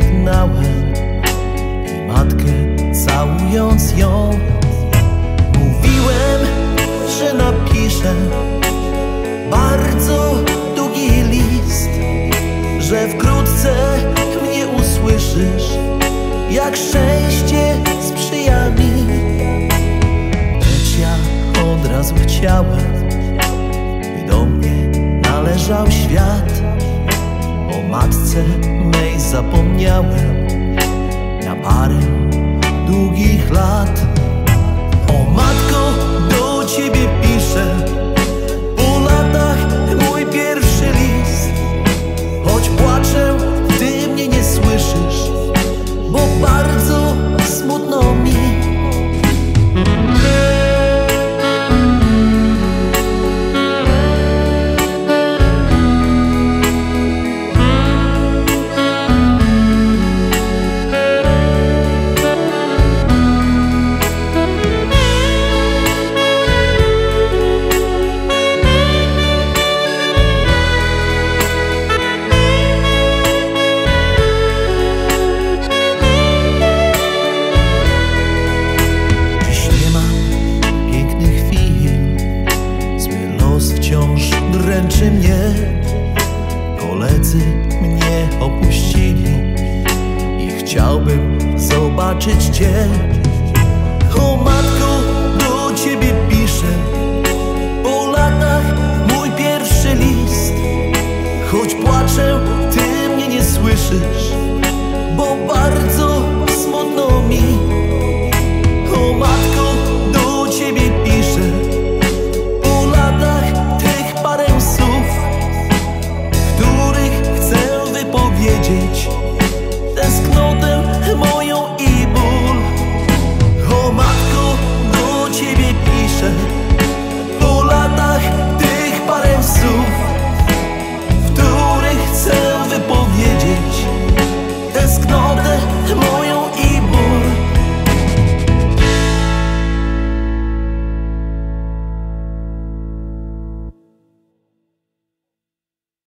żegnałem i matkę całując ją mówiłem, że napiszę bardzo długi list, że wkrótce mnie usłyszysz, jak szczęście sprzyja mi. Lecz ja od razu chciałem, by do mnie należał świat. O matce mej zapomniałem na parę długich lat. O matko, do ciebie piszę po latach mój pierwszy list. Choć płaczę, ty mnie nie słyszysz, bo bardzo smutno mi. Dręczy mnie, koledzy mnie opuścili i chciałbym zobaczyć cię. O matko, do ciebie piszę po latach mój pierwszy list. Choć płaczę,